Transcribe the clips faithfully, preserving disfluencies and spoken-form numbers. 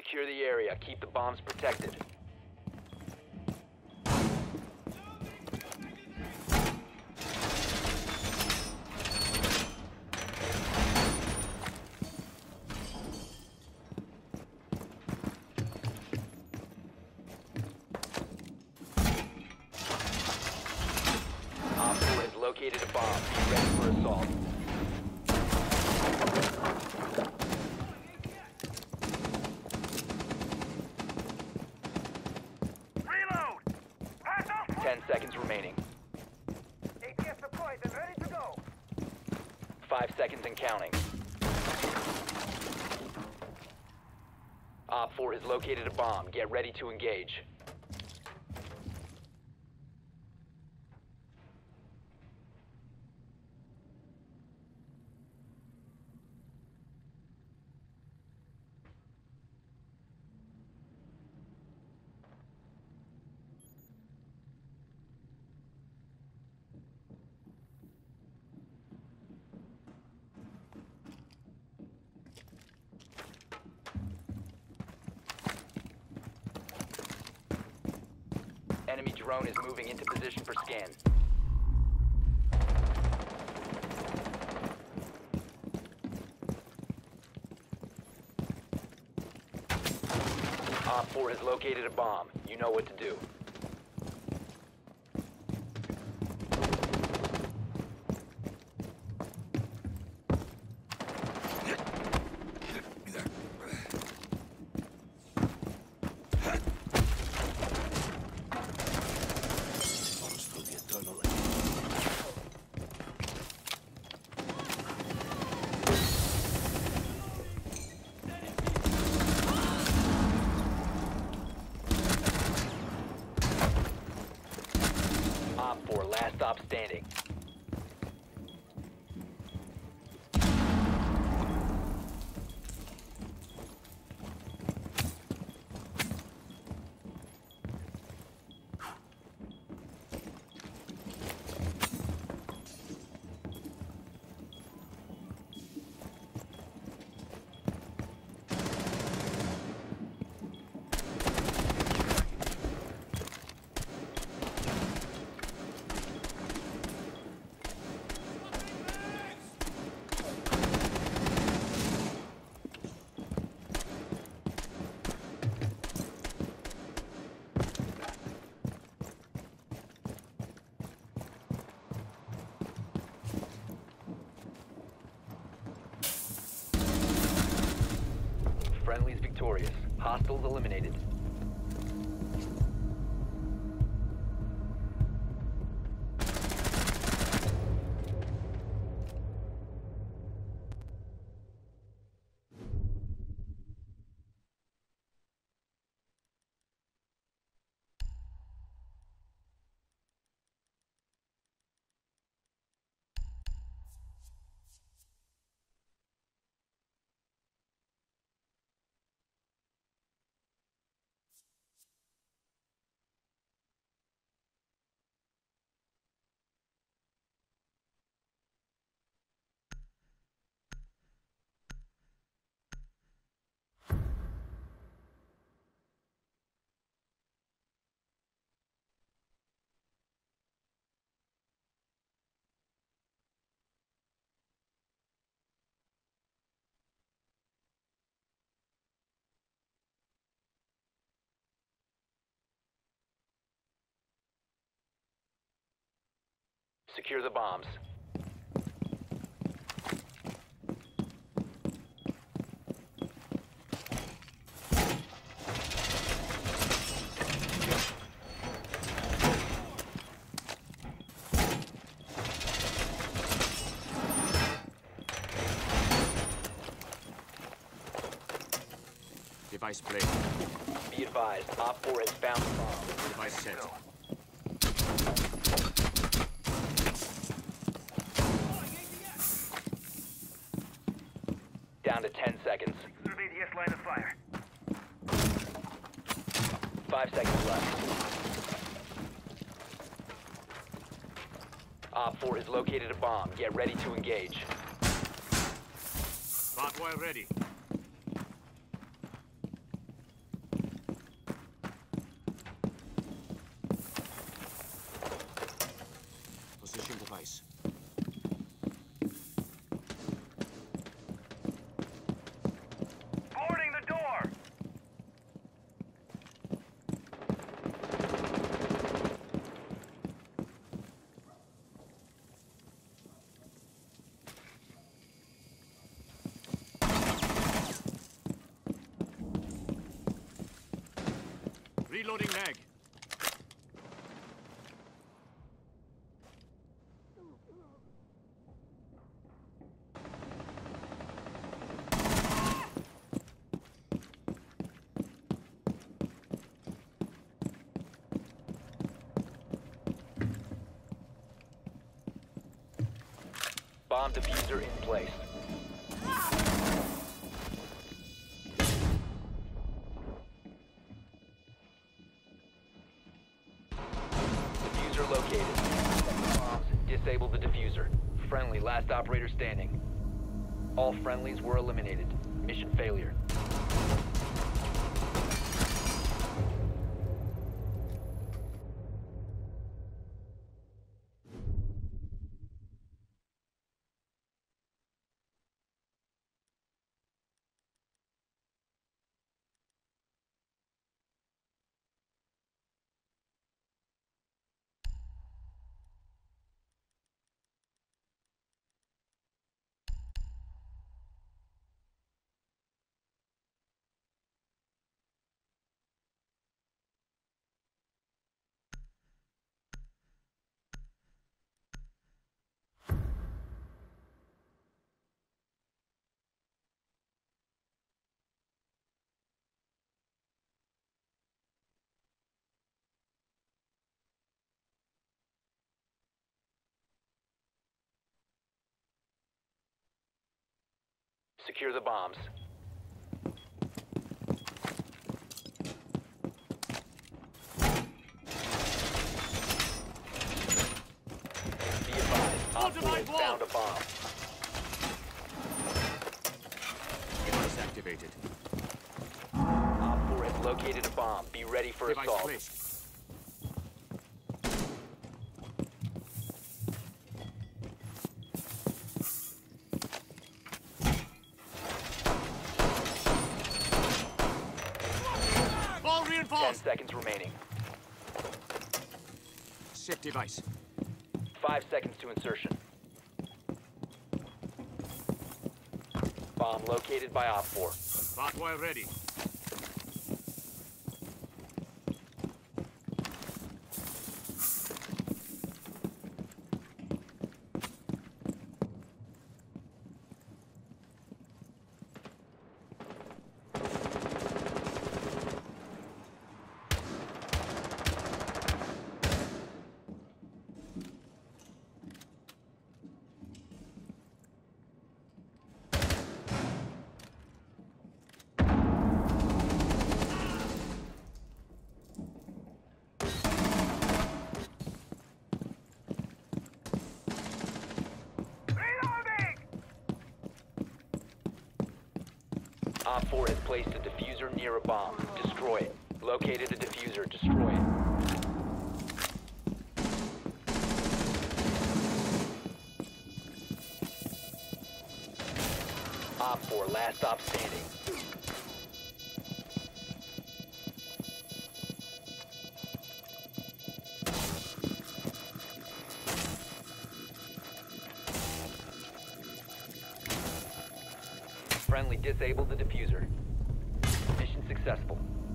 Secure the area. Keep the bombs protected. Op four has located a bomb. Be ready for assault. Ten seconds remaining. A T S deployed and ready to go. Five seconds and counting. Op four has located a bomb. Get ready to engage. Enemy drone is moving into position for scan. Op four has located a bomb. You know what to do. Op four, last stop standing. Friendly's victorious. Hostiles eliminated. Secure the bombs. Device placed. Be advised, Op four has found the bomb. Device set. Down to ten seconds. Survey the S line of fire. Five seconds left. Op four has located a bomb. Get ready to engage. Barbed wire ready. Reloading mag. Bomb diffuser in place. Diffuser located. Bombs. Disable the diffuser. Friendly, last operator standing. All friendlies were eliminated. Mission failure. Secure the bombs. Be advised, Op four has found a bomb. Device activated. Op four has located a bomb. Be ready for Device assault. placed. All Ten reinforced. seconds remaining. Set device. Five seconds to insertion. Bomb located by Op four. Barbed ready. Op four has placed a diffuser near a bomb. Destroy it. Located a diffuser. Destroy it. Op four, last stop standing. Friendly disabled the diffuser. Mission successful.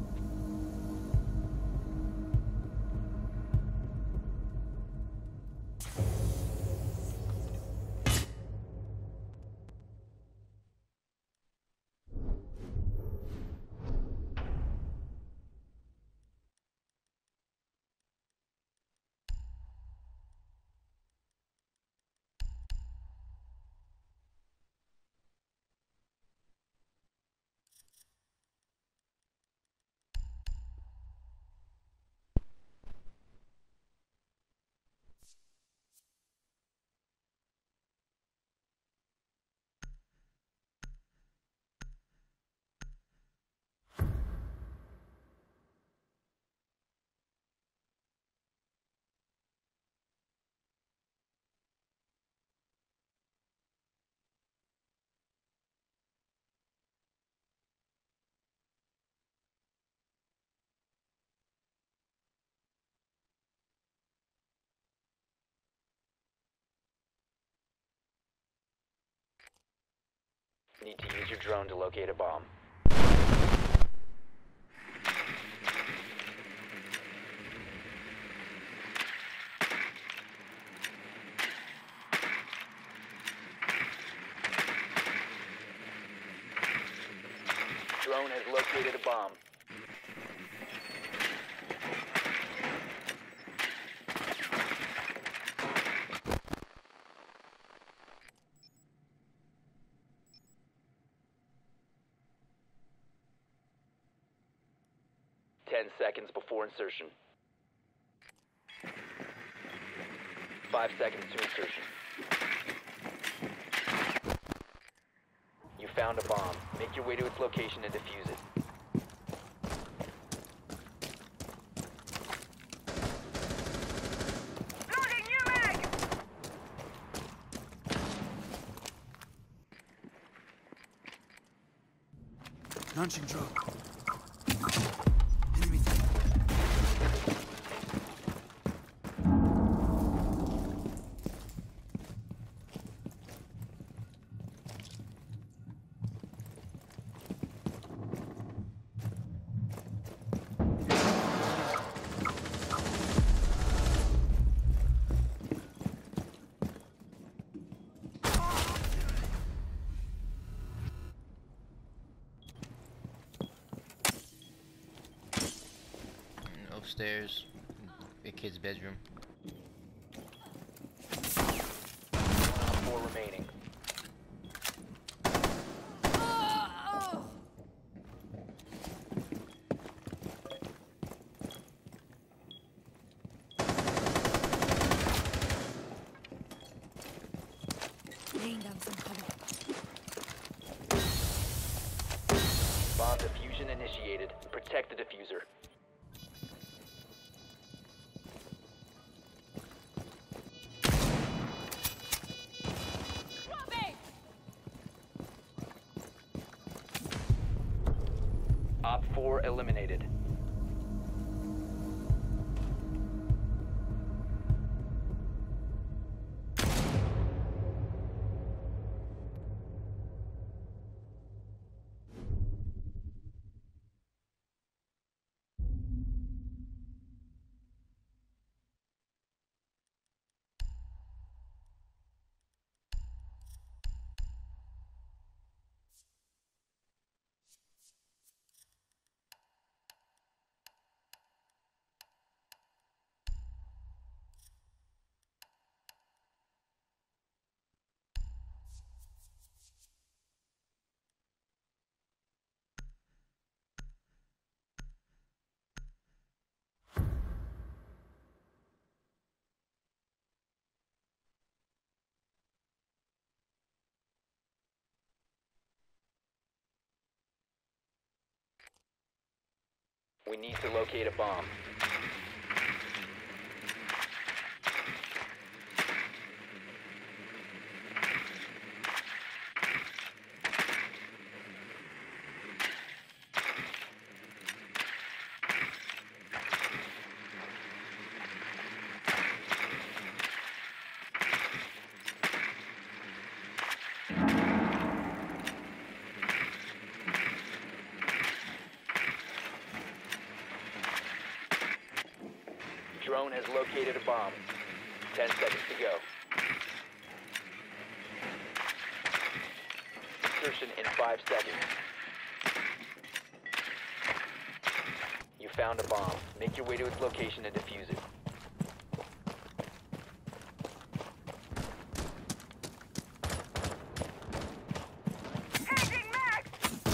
Need to use your drone to locate a bomb. Drone has located a bomb. Ten seconds before insertion. Five seconds to insertion. You found a bomb. Make your way to its location and defuse it. Loading new mag! Launching drone. Enemy. Upstairs, a kid's bedroom. Four remaining. Laying down some cover. Bomb diffusion initiated. Protect the diffuser. Op four eliminated. We need to locate a bomb. Drone has located a bomb. Ten seconds to go. Insertion in five seconds. You found a bomb. Make your way to its location and defuse it. Changing mag!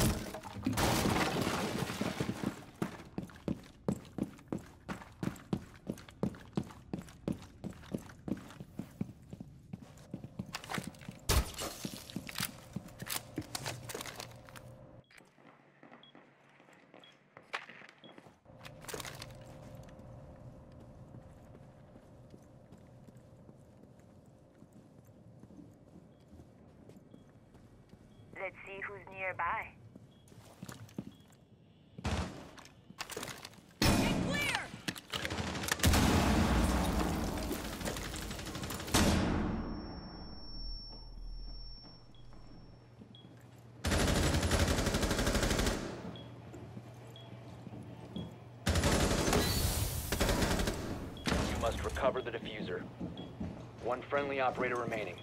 Let's see who's nearby. Get clear! You must recover the diffuser. One friendly operator remaining.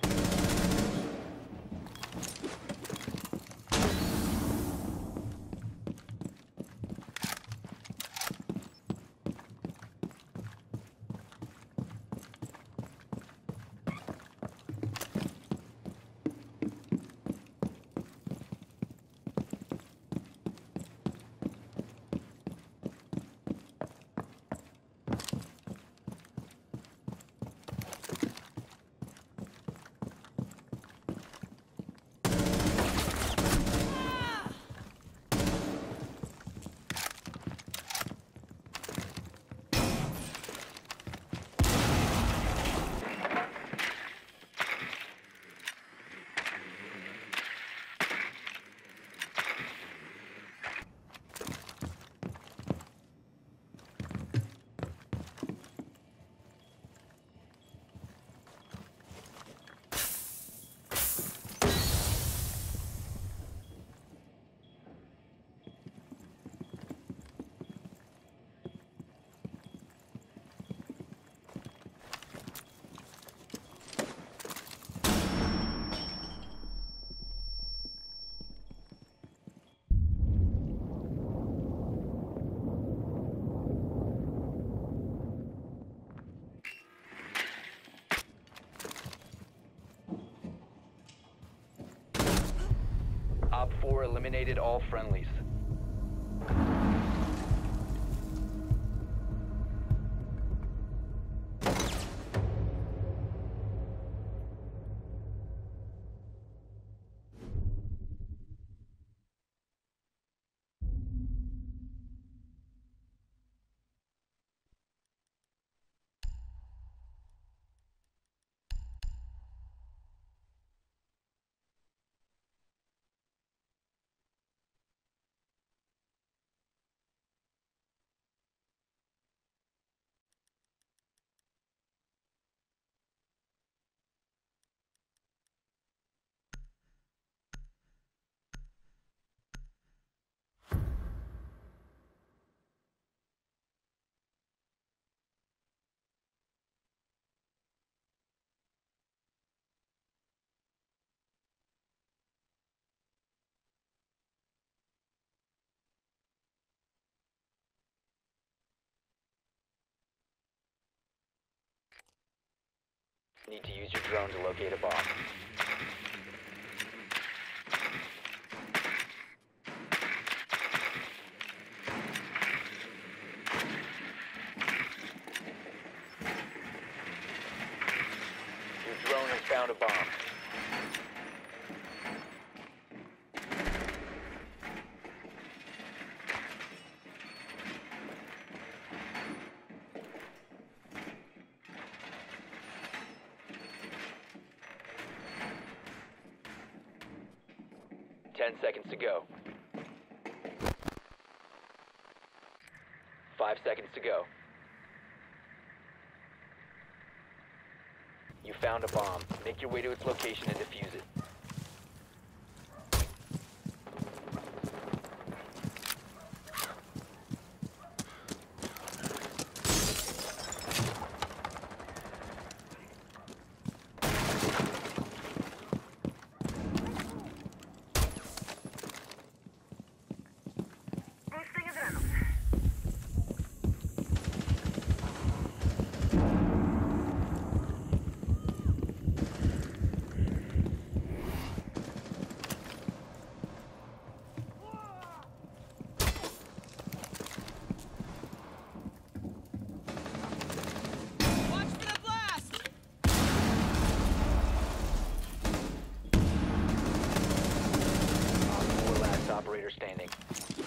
Op four eliminated all friendlies. Need to use your drone to locate a bomb. Your drone has found a bomb. Ten seconds to go. Five seconds to go. You found a bomb. Make your way to its location and defuse it. Boosting adrenaline. Watch for the blast! Op four last operator standing.